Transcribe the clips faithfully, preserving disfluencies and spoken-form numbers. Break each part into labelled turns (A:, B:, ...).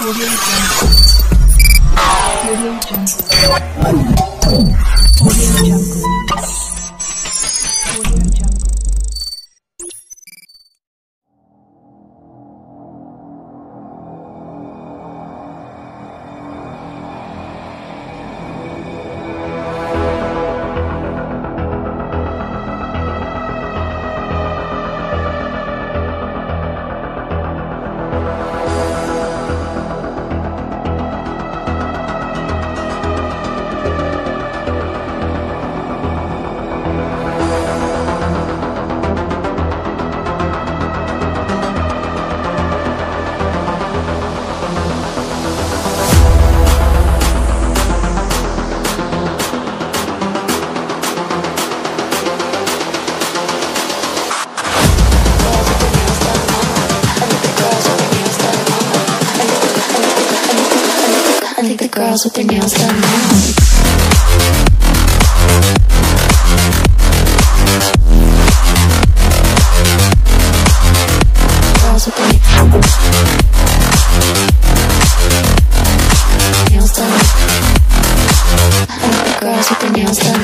A: Audio Jungle. Audio Jungle. Audio Jungle. Audio Jungle.
B: I think the girls with their nails done now. Girls with their nails done. I think the girls with their nails done.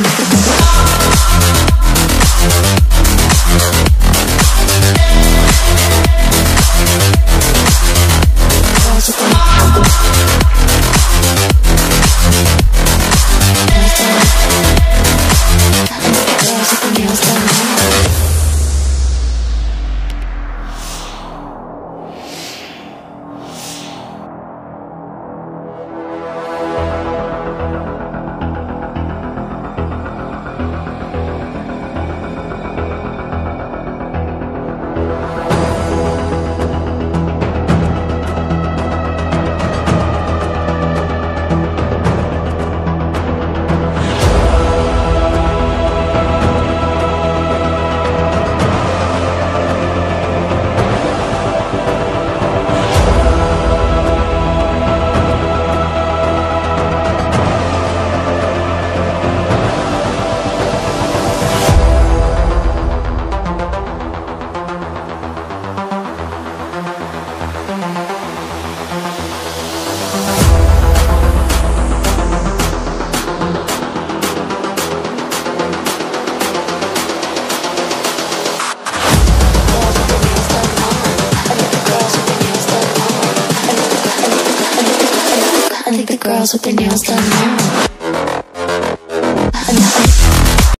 B: Girls with their nails done now. I think the girls with their nails done now.